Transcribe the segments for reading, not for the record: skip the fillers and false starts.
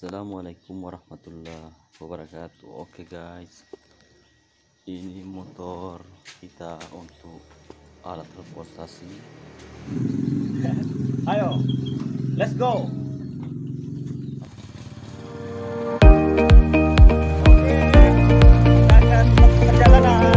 Assalamualaikum warahmatullahi wabarakatuh. Oke guys, ini motor kita untuk alat transportasi. Ayo, let's go. Oke, kita akan perjalanan.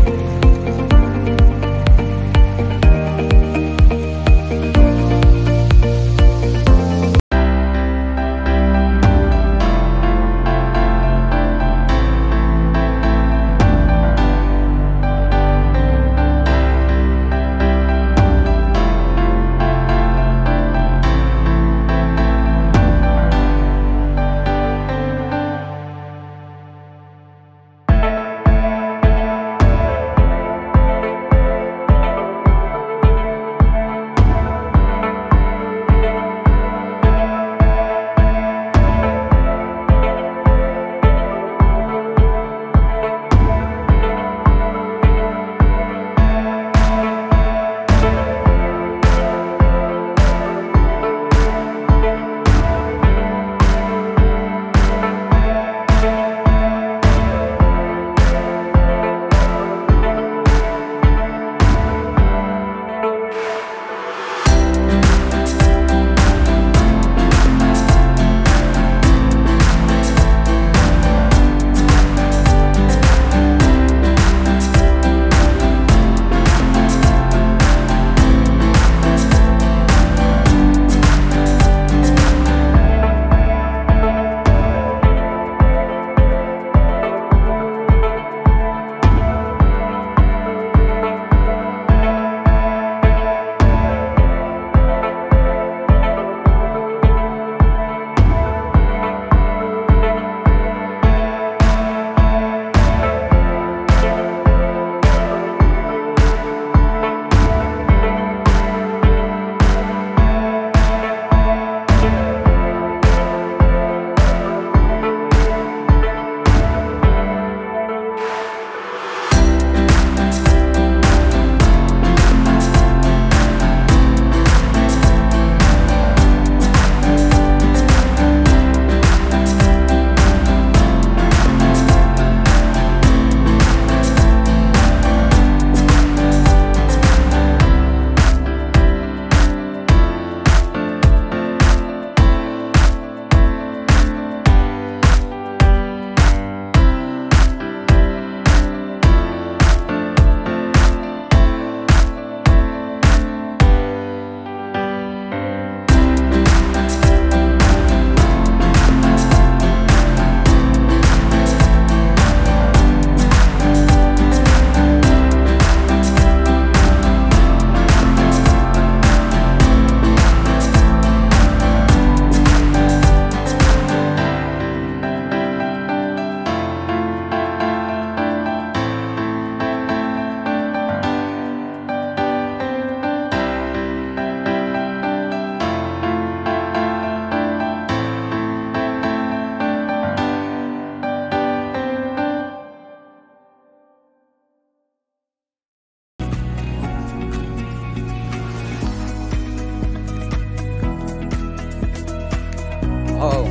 Oh,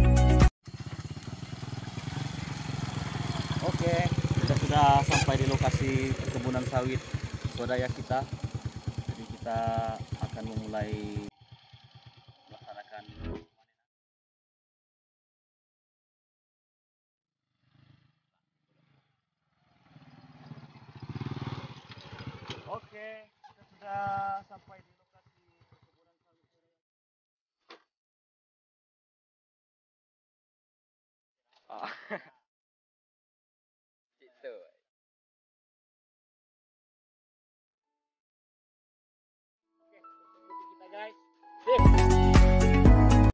Oke, kita sudah sampai di lokasi perkebunan sawit swadaya kita. Jadi kita akan memulai melaksanakan. Oke, kita sudah sampai di lokasi perkebunan sawit swadaya. ah, gitu. Oke, ikuti kita guys.